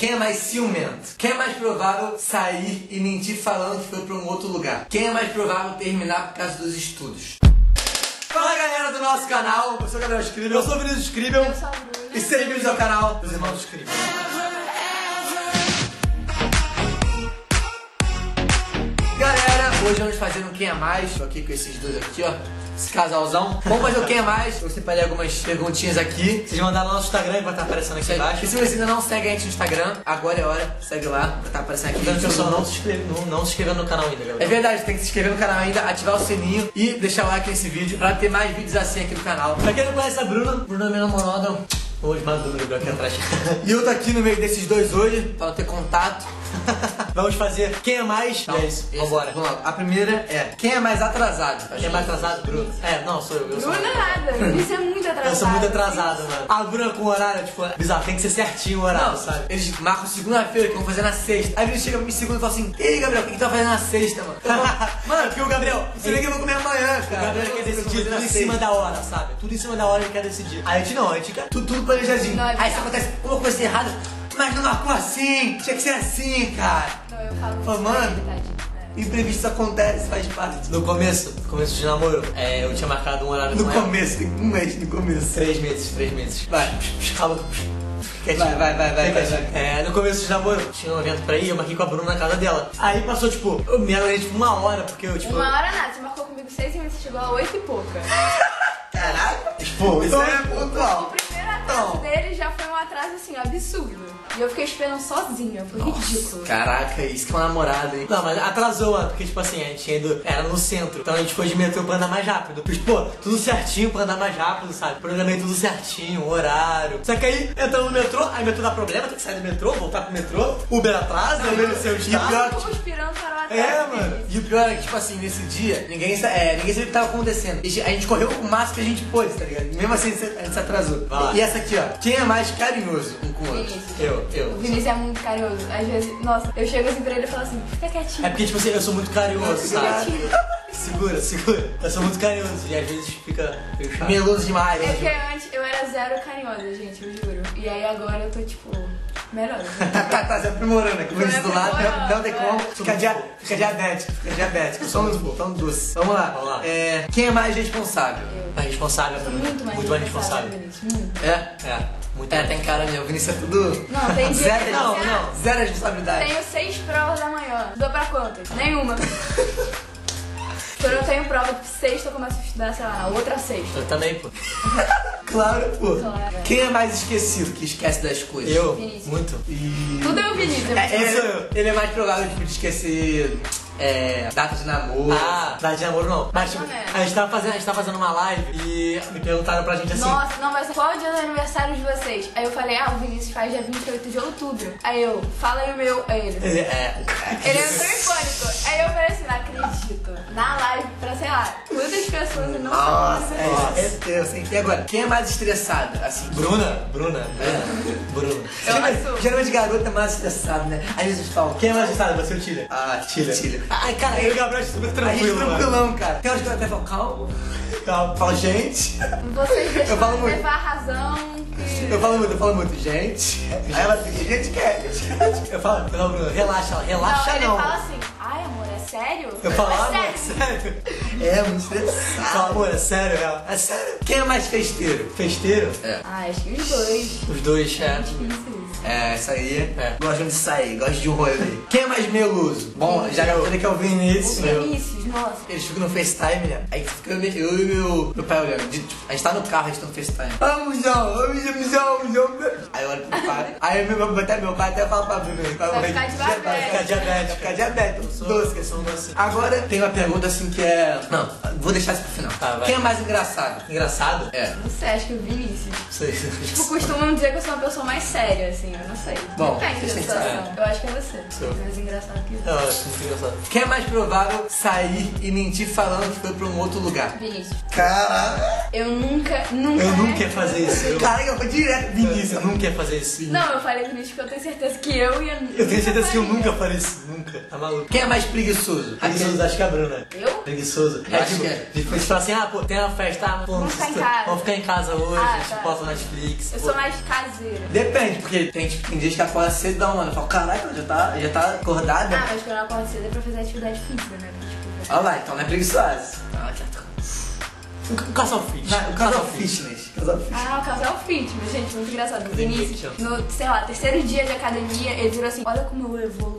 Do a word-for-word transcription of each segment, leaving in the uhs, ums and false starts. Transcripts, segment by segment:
Quem é mais ciumento? Quem é mais provável sair e mentir falando que foi pra um outro lugar? Quem é mais provável terminar por causa dos estudos? Fala, galera do nosso canal, eu sou o Gabriel Scribel, eu sou o Vinícius Scribel, eu sou a Bruna, e sejam bem-vindos ao canal dos Irmãos Scribel. Galera, hoje vamos fazer um Quem é Mais. Tô aqui com esses dois aqui, ó, esse casalzão. Vamos fazer o Quem é Mais. Eu separei algumas perguntinhas aqui. Vocês mandaram no nosso Instagram e vai estar aparecendo aqui embaixo. E se você ainda não segue a gente no Instagram, agora é hora, segue lá, vai estar aparecendo aqui. Lembrando que o pessoal não se inscreve, não, não se inscreveu no canal ainda, galera. É verdade, tem que se inscrever no canal ainda, ativar o sininho e deixar o like nesse vídeo pra ter mais vídeos assim aqui no canal. Pra quem não conhece a Bruna, Bruna é minha namorada. Hoje mais um número aqui atrás. E eu tô aqui no meio desses dois hoje, pra não ter contato. Vamos fazer Quem é Mais? Então, é isso, vambora. Vamos lá. A primeira é Quem é mais atrasado? Quem é mais atrasado? Bruna. É, não, sou eu. eu sou Bruna nada, isso é muito atrasado. Eu sou muito atrasado, mano. A Bruna com o horário, tipo, bizarro, tem que ser certinho o horário, Não, sabe? eles marcam segunda-feira que vão fazer na sexta. Aí eles chegam pra mim segunda e falam assim: Ei, Gabriel, o que que tu vai fazer na sexta, mano? Eu falo, mano, Porque o Gabriel, você nem que eu vou comer amanhã, o cara. Gabriel quer Eu vou decidir fazer na tudo em sexta. cima da hora, sabe? Tudo em cima da hora ele quer decidir. Aí a gente não, a gente quer Tudo, tudo planejadinho. Não, é Aí isso verdade. acontece uma coisa errada, mas não marcou assim, tinha que ser assim, cara. Não, eu falo Fala, isso, mano. é verdade. É. Imprevisto acontece, faz parte. No começo, no começo de namoro, é, eu tinha marcado um horário No com ela. começo, tem um mês no começo. Três meses, três meses. Vai, Calma. Quietinho. vai, vai, vai, vai, vai, vai. É, no começo de namoro, tinha um evento pra ir, eu marquei com a Bruna na casa dela. Aí passou, tipo, eu me aguardei, tipo, uma hora, porque eu, tipo... Uma hora nada, você marcou comigo seis e meia, você chegou a oito e pouca. Caraca, Tipo, isso é pontual. O primeiro atraso dele já foi um atraso, assim, absurdo. E eu fiquei esperando sozinha, foi ridículo. Caraca, isso que é uma namorada, hein? Não, mas atrasou, mano, porque, tipo assim, a gente tinha ido, era no centro, então a gente foi de metrô pra andar mais rápido. Mas, pô, tudo certinho pra andar mais rápido, sabe? Programei tudo certinho, horário. Só que aí, entramos no metrô, aí o metrô dá problema, tem que sair do metrô, voltar pro metrô, Uber atrasa, Uber no seu E o estado. pior Eu tô esperando para o atraso. É, mano. E o pior é que, tipo assim, nesse dia, ninguém, sa- é, ninguém sabia o que tava acontecendo. E a gente correu o máximo que a gente pôde, tá ligado? Mesmo assim, a gente se atrasou. Vai lá. E essa aqui, ó. Quem é mais carinhoso um com o outro? Vinícius. Eu, O eu. Vinícius é muito carinhoso. Às vezes, nossa, eu chego assim pra ele e falo assim, fica quietinho. É porque, tipo assim, eu sou muito carinhoso, Fica sabe? quietinho. Segura, segura. Eu sou muito carinhoso e às vezes fica meio chato. Meloso demais. É né? que antes eu era zero carinhosa, gente, eu juro. E aí agora eu tô, tipo, melhor. Tá, tá, tá se aprimorando aqui. Vou Tô do lado, não, não tem aprimorando, como. é. Fica, dia, fica diabético, fica diabético. Somos tão doce. Vamos lá. Vamos lá. É, quem é mais responsável? É responsável, Sou Bruna. muito mais Muito mais responsável, responsável. Vinícius, muito. É? É, muito É, mais. tem cara mesmo. O Vinícius é tudo. Não, tem dia Zero, que não, você- não. Zero responsabilidade. Tenho seis provas da manhã. Dou pra quantas? Nenhuma. Quando eu tenho prova de sexta, eu começo a estudar, sei lá, na outra sexta. Eu também, pô. Claro, pô. Claro. Quem é mais esquecido, que esquece das coisas? Eu, Vinícius. muito. E... Tudo é o Vinícius. eu É, vou ele, sou eu. ele é mais provável tipo, de esquecer é, data de namoro. Ah, dá de namoro não. Mas tipo, ou menos. a gente tava fazendo, a gente tava fazendo uma live e me perguntaram pra gente assim. Nossa, não, mas qual é o dia do aniversário de vocês? Aí eu falei, ah, o Vinícius faz dia vinte e oito de outubro. Aí eu, fala aí o meu. Aí ele. É, é, Ele entrou em pânico. Aí eu falei assim, não acredito. Na live, pra sei lá, quantas pessoas e não Nossa, sabem. é, é tenso, hein? E agora, quem é mais estressado? Assim, Bruna, Bruna, Bruna, Bruna. Eu geralmente, acho- geralmente garota é mais estressado, né? Às vezes falam, Quem é mais gostado? Você ou o Tilha? ah, tira, tira. Ai, cara, eu e o Gabriel a gente é super A gente tranquilo, mano. tranquilão, cara. Tem horas que eu até falo, calma. Calma. Fala, gente. Vocês deixam Eu falo de muito. levar a razão. Que... Eu falo muito, eu falo muito, gente. Aí ela fica, gente quer, gente quer. Eu falo, não, Bruna, relaxa, ela, relaxa não, ele não. fala assim, ai amor, é sério? Eu falo, é ah, amor, é sério. sério? É, muito Eu estressado. falo, amor, é sério, é. É sério. Quem é mais festeiro? Festeiro? É. Ah, acho que os dois. Os dois, é. Difícil isso. É, isso aí. É. Gostam de sair, gostam de um rolê. Quem é mais meloso? Bom, já falei que é o O Vinícius. Vinícius, nossa. Eles ficam no FaceTime, né? Aí fica eu, eu e meu, meu pai olhando. De- tipo, a gente tá no carro, a gente tá no FaceTime. Vamos, João, vamos, vamos, vamos, vamos. Aí eu olho pro pai. Aí meu, meu, até meu pai até fala pra mim, meu pai Vai morrer ficar de diabetes. Vai ficar diabetes, vai ficar diabetes. Sou- Doce, que são doce. Agora tem uma pergunta assim que é. Não, vou deixar isso pro final. Tá, vai. Quem é mais engraçado? Engraçado? É. Não sei, acho que o Vinícius. Sei. Tipo, costumam dizer que eu sou uma pessoa mais séria, assim, eu não sei. Bom, Depende da vocês têm que situação. saber. Eu acho que é você. Sou. Mais engraçado que eu. Eu acho muito engraçado. Quem é mais provável sair e mentir falando que foi pra um outro lugar? Vinícius. Caraca! Eu nunca, nunca... Eu nunca ia fazer isso. Eu, Caraca, eu vou direto, Vinícius. eu nunca ia fazer isso. Não, eu falei Vinícius porque eu tenho certeza que eu ia... Eu tenho certeza que eu nunca faria isso. Nunca. Tá maluco. Quem é mais preguiçoso? Preguiçoso, acho que é a Bruna. Eu? Preguiçoso. Eu É acho tipo, que é. depois de falar assim, ah, pô, tem uma festa, ah, pô, Vamos ficar em casa. vamos ficar em casa hoje, Ah, a gente tá. bota no Netflix. Eu pô. sou mais caseira. Depende, porque tem, tipo, tem dias que acorda cedão, mano. Eu falo, caraca, já tá, já tá acordada. Ah, mas quando eu acordo cedo é pra fazer atividade física, né? Porque, tipo, Olha lá, então não é preguiçosa. ah, já tô. Um, um casal fit. Não, o casal fitness. Casal fitness. Ah, o casal fitness, gente, muito engraçado. No Academia que Vinícius, chama. no, sei lá, terceiro dia de academia, ele virou assim, olha como eu evoluo.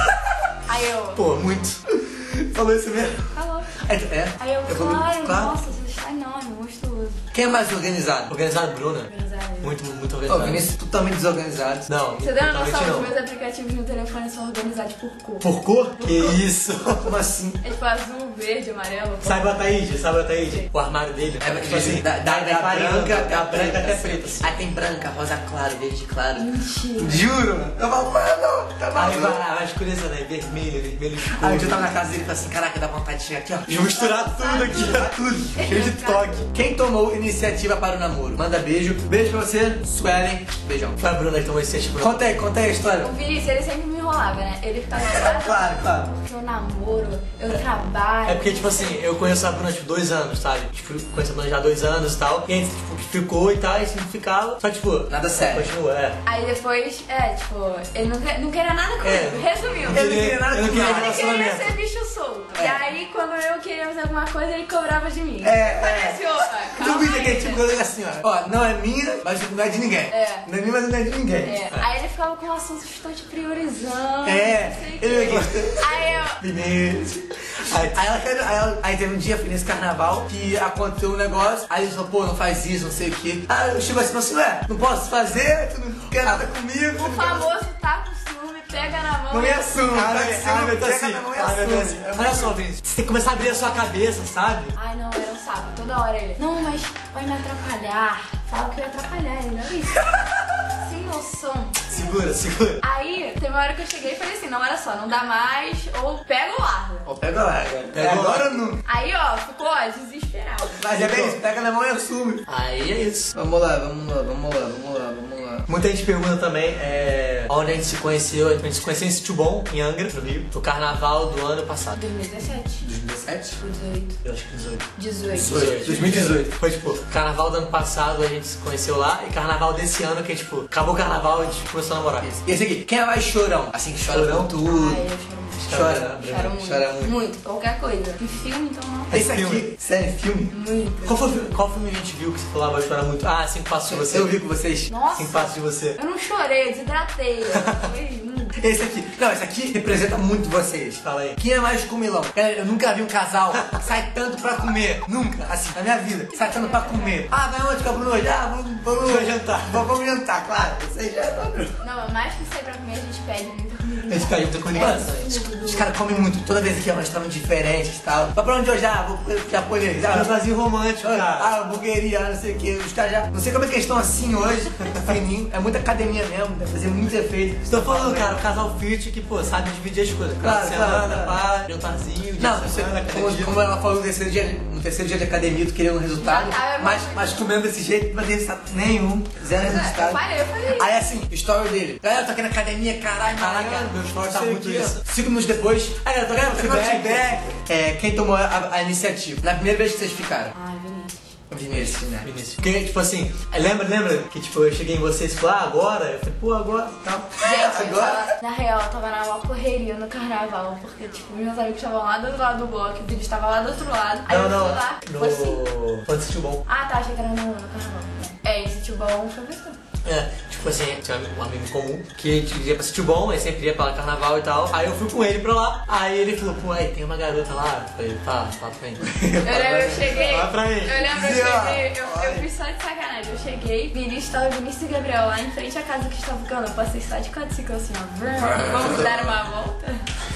Aí eu, Pô, muito. Falou isso mesmo? calou. É? é. Aí eu, falei, claro, claro. nossa, você está enorme, monstruoso. Quem é mais organizado? Organizado, Bruna. Organizado. Muito, muito Ô, organizado. Vinícius é totalmente desorganizado. Não, Você deu a totalmente noção, os não. meus aplicativos no telefone são organizados por cor. Por cor? Que isso? Como assim? É tipo azul, verde, amarelo. Sabe a Taíde? Sabe a Taíde? O armário dele. É, tipo assim, da, da, da variando, branca, da branca até preta. Assim. Aí tem branca, rosa claro, verde claro. Mentira. Juro, mano. Eu falo, mano, tá Aí maluco. vai, vai escurecer, né? Vermelho, vermelho escuro. Aí um dia eu tava na casa dele e falei assim, caraca, dá vontade de chegar aqui, ó. De misturar tudo aqui. Misturar tudo. Cheio de toque. Quem tomou iniciativa para o namoro? Manda beijo. Beijo pra você, Suelen. Beijão. Foi a Bruna que tomou esse tipo. Conta aí, conta aí a história. O Vinícius, ele sempre me enrolava, né? Ele ficava assim, Claro, claro. porque eu namoro, eu trabalho. É porque, tipo assim, eu conheço a Bruna, tipo, dois anos, sabe? Tipo, conheço a Bruna já há dois anos e tal. E a gente, tipo, ficou e tal, e a gente não ficava. Só, tipo... Nada sério. Continua, é. Aí depois, é, tipo, ele não, quer- não queria nada comigo. É. Resumindo. Eu não queria nada eu não com queria nada. Ele queria relacionamento. ser bicho solto. É. E aí, quando eu queria fazer alguma coisa, ele cobrava de mim. É, Parece, é. opa, calma Duvida aí, que é tipo né? coisa assim, ó. Ó, não é minha, mas não é de ninguém. É. Não é minha, mas não é de ninguém. É. Aí ele ficava com assuntos que estão te priorizando. É. não sei o Ele quê. gosta. Aí eu. Vinícius. Aí, aí, ela, quer- aí, ela- aí teve um dia, foi nesse carnaval, que aconteceu um negócio, aí ele falou, pô, não faz isso, não sei o quê. Aí eu chego assim, falei assim, ué, não posso fazer, tu não quer nada comigo. O famoso tá com ciúme, pega na mão. Não me assume, Ah, tá meu, de ah, ciúme, meu, tá pega assim. na mão e Ah, meu, tá assume. assim. Olha só, Vinícius, você tem que começar a abrir a sua cabeça, sabe? Ai, não, era um saco. Toda hora ele. Não, mas vai me atrapalhar. Fala que eu ia atrapalhar ele, não é isso? Sem noção. Segura, segura. Aí, teve uma hora que eu cheguei e falei assim, não, olha só, não dá mais, ou pega ou larga. Ó, pega lá, cara. Pega Agora lá. não. Aí, ó, ficou, ó, desesperado. Mas é bem isso, pega na mão e assume. Aí é isso. Vamos lá, vamos lá, vamos lá, vamos lá, vamos lá. Muita gente pergunta também é, onde a gente se conheceu. A gente se conheceu em Sítio Bom, em Angra, no Rio, no carnaval do ano passado. dois mil e dezessete. dois mil e dezessete? dezoito. Eu acho que dezoito. dezoito. dois mil e dezoito. Foi tipo, carnaval do ano passado a gente se conheceu lá e carnaval desse ano que, tipo, acabou o carnaval e a gente começou a namorar. E esse aqui, quem é mais chorão? Assim, que chora Chorão? por tudo. Ai, eu choro muito. Chora. Choro muito. Chora muito. Muito, qualquer coisa. Em filme, então não. Esse Filme. aqui, sério, filme? Muito. Qual, foi, o filme- qual filme a gente viu que você falava vai chorar muito? Ah, Cinco Passos de Você. Eu vi com vocês. Nossa, Cinco Passos de Você. eu não chorei, eu desidratei. Eu falei, hum. Esse aqui, não, esse aqui representa muito vocês. Fala aí. Quem é mais comilão? Cara, eu nunca vi um casal que sai tanto pra comer. Nunca, assim, na minha vida. Sai tanto pra comer. Ah, vai onde, Cabru? hoje? Ah, vamos, vamos, Vamos jantar. Vamos, vamos jantar, claro. Vocês já estão. Não, mais que sair pra comer, a gente pede muita comida. A gente pede muita comida. Mano, os caras comem muito. Toda vez que é um restaurante diferente e tal. Vai pra onde hoje? Ah, vou pro japonês. Ah, Vazio romântico, cara. ah, hamburgueria, não sei o que. Os caras já. Não sei como é que eles estão assim hoje. Fininho. É muita academia mesmo, deve fazer muito efeito. Estou falando, cara, o casal fit que, pô, sabe dividir as coisas. Claro, Final de semana, claro, pá, jantarzinho, dia Não, de você, semana, cada como, dia. como ela falou no terceiro dia, no terceiro dia de academia, tu queria um resultado, Já tava mas, muito. mas comendo desse jeito, não vai ter resultado nenhum, zero Eu resultado. falei, eu falei. Aí assim, story dele. Galera, tô aqui na academia, caralho, Caraca, malhando, meu story não tá sei o muito quê. isso. Cinco minutos depois, aí galera, tô ganhando Feedback. feedback. É, quem tomou a, a iniciativa? Na primeira vez que vocês ficaram. Ai, Vinícius. Vinícius, né? Vinícius. Porque, tipo assim, lembra, lembra que tipo, eu cheguei em vocês e falei, ah, agora? Eu falei, pô, agora tal. Gente, eu Agora? tava, na real, eu tava na maior correria no carnaval, porque, tipo, meus amigos estavam lá do outro lado do bloco, o vídeo estava lá do outro lado. Aí Não, eu não, fui lá, foi assim. no... Foi no Sítio Bom. Ah, tá, achei que era no, no carnaval. É, esse tio bom foi pessoa. É, tipo assim, tinha um amigo em comum que a gente ia pra Sítio Bom, aí sempre ia pra carnaval e tal. Aí eu fui com ele pra lá, aí ele falou, pô, aí tem uma garota lá. Eu falei, tá, fala pra mim. Eu lembro, eu cheguei. Fala pra mim. Eu lembro, eu Dizia, ó, cheguei. Eu, eu fui só de sacanagem. Eu cheguei, Vinícius tava Vinícius e Gabriel lá em frente à casa que estava ficando. Eu passei só de quadriciclo assim, ó. Vrum, vamos dar uma volta.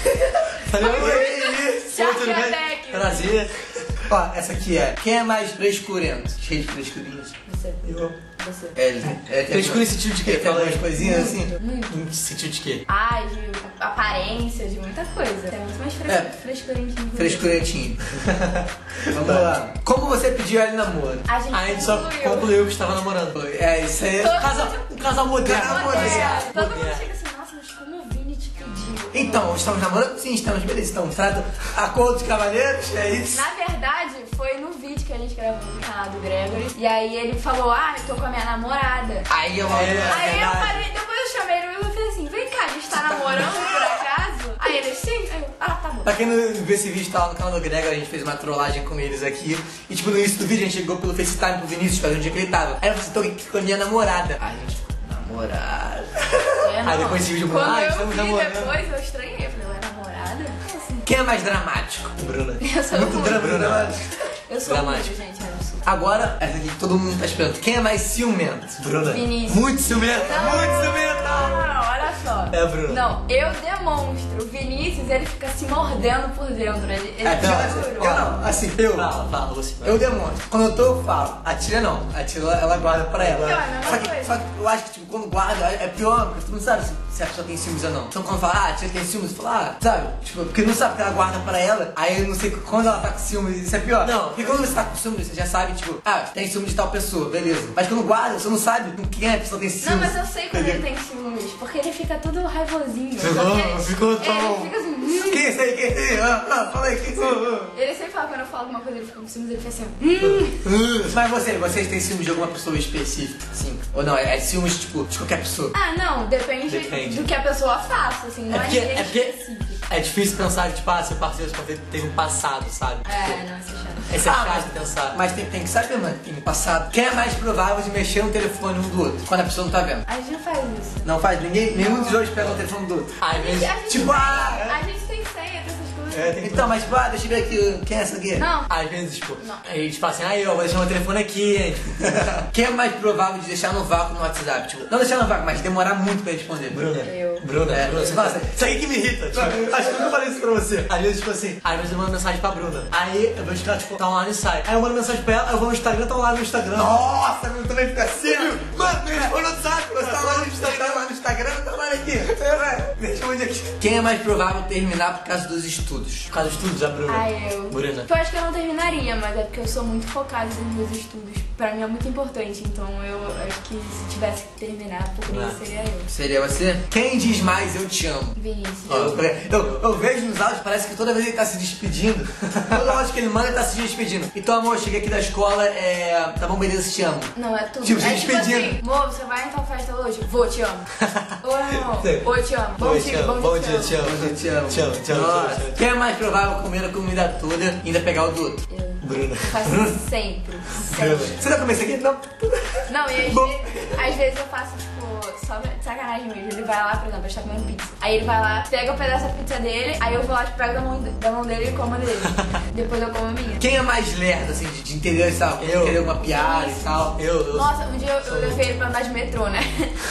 Falei, Oi! Tchau, tudo bem? Quebec. Prazer. Ó, essa aqui é, quem é mais frescurento? Cheio de frescurinhas. Você. Eu. Você. É, ele, é, Frescura em sentido de quê? Tem algumas coisinhas assim? Muito. Em sentido de quê? Ai, de aparência, de muita coisa. É muito mais fres... É. frescurentinho. Frescurentinho. Vamos lá. Como você pediu ela em namoro? A gente, A gente só concluiu. concluiu que estava namorando. É, isso aí. Todo Um casal, um casal moderno. Casal Moderno. moderno. Todo mundo Moderno. fica assim, nossa, mas como o Vini te pediu? Então, estamos namorando? Sim, estamos, beleza. Estamos trato acordo de cavalheiros, é isso? Na verdade, foi no vídeo que a gente gravou no canal do Gregory. E aí ele falou, ah, eu tô com a minha namorada. Aí eu É. Aí eu verdade. falei, depois eu chamei ele e falei assim, vem cá, a gente tá namorando por acaso? Aí ele, sim. Aí eu, ah, tá bom. Pra quem não viu esse vídeo, tá lá no canal do Gregor, a gente fez uma trollagem com eles aqui. E tipo, no início do vídeo a gente chegou pelo FaceTime pro Vinícius, pra ver onde é que ele tava. Aí eu falei assim, tô aqui com a minha namorada. Aí a gente ficou, namorada. É, Aí não. depois esse vídeo Quando ah, eu estamos vi namorando. depois, eu estranhei. Eu falei, ué, namorada? Como assim? Quem é mais dramático? Bruna. Eu sou Muito ruim. dramático. Eu sou ruim, Dramático. gente, é absurdo. Agora, essa aqui que todo mundo tá esperando. Quem é mais ciumento? Bruna. Vinícius. Muito ciumento, Não, muito ciumento. Não, olha só. É a Bruna. Não, eu demonstro. O Vinícius, ele fica se mordendo por dentro. Ele, ele É, não, juro. eu não, assim, eu. Fala, fala, você. Eu demonstro. Quando eu tô, eu falo. A tia não. A tia ela, ela guarda pra ela. Não, é a mesma só, que, coisa. só que eu acho que tipo, quando guarda é pior, porque tu não sabe se, se a pessoa tem ciúmes ou não. Então quando fala, ah, a tia tem ciúmes, tu fala, ah, sabe? Tipo, porque não sabe que ela guarda pra ela. Aí eu não sei quando ela tá com ciúmes, isso é pior. Não. Porque quando você tá com ciúmes, você já sabe, tipo, ah, tem ciúmes de tal pessoa, beleza. Mas quando guarda, você não sabe com quem a pessoa tem ciúmes. Não, mas eu sei quando ele tem ciúmes, porque ele fica todo raivosinho. Ficou- Só que ele- ficou tão- Ele fica assim, hum. Quem é esse aí? Quem é esse aí? Ah, ah, fala aí, quem é esse aí? Ele sempre fala, quando eu falo alguma coisa, ele fica com ciúmes, ele fica assim, hum. Mas você, vocês têm ciúmes de alguma pessoa específica, sim? Ou não? É, é ciúmes, tipo, de qualquer pessoa? Ah, não, depende, Depende. do que a pessoa faça, assim, não É é, porque, ninguém é porque específico. é difícil pensar que, tipo, ah, seu parceiro só teve um passado, sabe? É, não, isso é chato. Esse é Ah, chato mas- de pensar. Mas tem, tem que saber, mano, tem no passado. Quem é mais provável de mexer no telefone um do outro? Quando a pessoa não tá vendo. A gente não faz isso. Não faz ninguém, nenhum dos dois pega o telefone do outro. Às A gente, vezes, a gente tipo, tem, ah, a gente tem senha dessas coisas. é, tem que Então, mas tipo, ah, deixa eu ver aqui, quem é essa aqui? Não, Às vezes, tipo, Não. a gente fala assim, aí, ó, vou deixar meu telefone aqui, hein? Quem é mais provável de deixar no vácuo no WhatsApp? Tipo, não deixar no vácuo, mas demorar muito pra responder. Bruna. Eu. Bruna, É, Bruna. você Nossa, fala- isso aí que me irrita. Tipo, acho que eu nunca falei isso pra você. Às vezes, tipo assim, às vezes eu mando mensagem pra Bruna. Aí eu vejo que ela, tipo, tá online e sai. Aí eu mando mensagem pra ela, aí eu vou no Instagram, tá online no Instagram. Nossa, meu, também fica assim. Mano, me responde no WhatsApp. Você tá lá no Instagram, tá lá no Instagram, tá lá aqui. Me responde aqui. Quem é mais provável terminar por causa dos estudos? Por causa dos estudos, a Bruna. Ah, eu. Bruna. Eu acho que eu não terminaria, mas é porque eu sou muito focada nos meus estudos. Pra mim é muito importante, então eu acho que se tivesse que terminar, por Ah. isso seria eu. Seria você? Quem diz mais eu te amo? Vinícius. Eu, eu, eu vejo nos áudios, parece que toda vez ele tá se despedindo. Toda áudio que ele manda, ele tá se despedindo. Então, amor, cheguei aqui da escola, é. Tá bom, beleza, te amo. Não, é tudo. Tipo, se é tipo despedindo. assim, amor, você vai em tal festa hoje? Vou, te amo. Oi, amor. Sim. Oi, te amo. Bom Oi, dia, te amo. bom Bom dia, dia, te amo. Eu te amo. Te amo, te amo, Nossa. te amo, te amo. Quem é mais provável comer a comida toda e ainda pegar o do outro? Eu Bruna. faço isso sempre. Sempre. Você vai comer isso aqui? Não. Não, e às, Bom. vezes, às vezes eu faço, tipo, só de sacanagem mesmo. Ele vai lá, por exemplo, a gente tá comendo pizza. Aí ele vai lá, pega o pedaço da pizza dele, aí eu vou lá, tipo, pego da mão, da mão dele e como a dele. Depois eu como a minha. Quem é mais lerdo, assim, de, de entender, sabe? De Eu. entender alguma piada e tal? Eu, eu. Nossa, um dia eu, eu levei ele pra andar de metrô, né?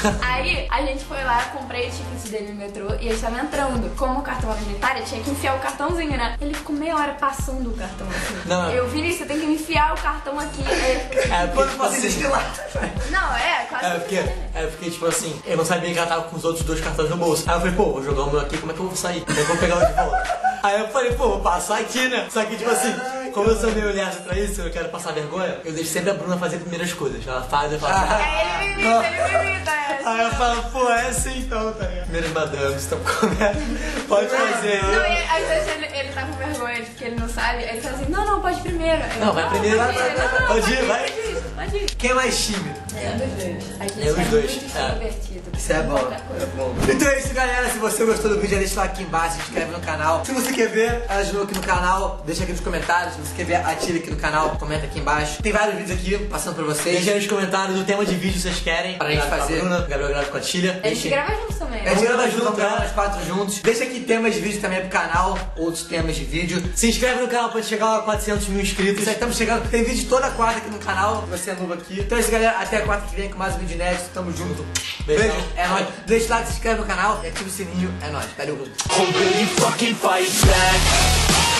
Aí a gente foi lá, eu comprei o ticket dele no metrô e ele estava entrando. Como o cartão era militar, ele tinha que enfiar o cartãozinho, né? Ele ficou meia hora passando o cartão assim. Não. Eu, Vinícius, você tem que me enfiar o cartão aqui. Aí ele ficou, É porque, Quando tipo você assim, diz lá. não, é, quase É porque, é porque, tipo assim, eu não sabia que ela tava com os outros dois cartões no bolso. Aí eu falei, pô, vou jogar o meu aqui, como é que eu vou sair? Como é que eu vou pegar o de volta? Aí eu falei, pô, vou passar aqui, né? Só que, tipo assim, como eu sou meio lerdo pra isso, eu quero passar vergonha, eu deixo sempre a Bruna fazer as primeiras coisas. Ela faz, eu faço assim. Aí ele me imita, ele me imita, é. Aí eu falo, pô, é assim então, tá ligado? Primeiras madames, então começa. Pode fazer Não, aí. e às vezes ele, ele tá com vergonha de que ele não sabe, aí ele fala assim, não, não, pode ir primeiro. Aí eu, Não, vai primeiro, pode vai, ir, vai, não, não, pode ir, pode vai. ir, pode ir. Quem é mais tímido? É dos dois. A gente É os é dois, muito é. extrovertido. Isso é bom, Qualquer coisa. é bom. Então é isso, galera. Se você gostou do vídeo, já deixa lá aqui embaixo, se inscreve no canal. Se você quer ver ela de novo aqui no canal, deixa aqui nos comentários. Se você quer ver a Tia aqui no canal, comenta aqui embaixo. Tem vários vídeos aqui passando pra vocês. Deixa aí nos comentários o tema de vídeo que vocês querem. Pra gente Grava com a fazer. Bruna, Gabriel grava com a Tilha. A gente grava juntos também. A né? gente grava Vamos junto, junto, grava né? nós quatro juntos. Deixa aqui temas de vídeo também pro canal, outros temas de vídeo. Se inscreve no canal pra chegar a quatrocentos mil inscritos. Isso aí, estamos chegando. Tem vídeo toda quarta aqui no canal. Se você é novo aqui. Então é isso, galera. Até a quarta que vem com mais um vídeo inédito. Tamo junto. Beijão. Beijo. É nóis. Deixa o like, se inscreve no canal e ativa o sininho. É nóis. Valeu. Won't really fucking fight back.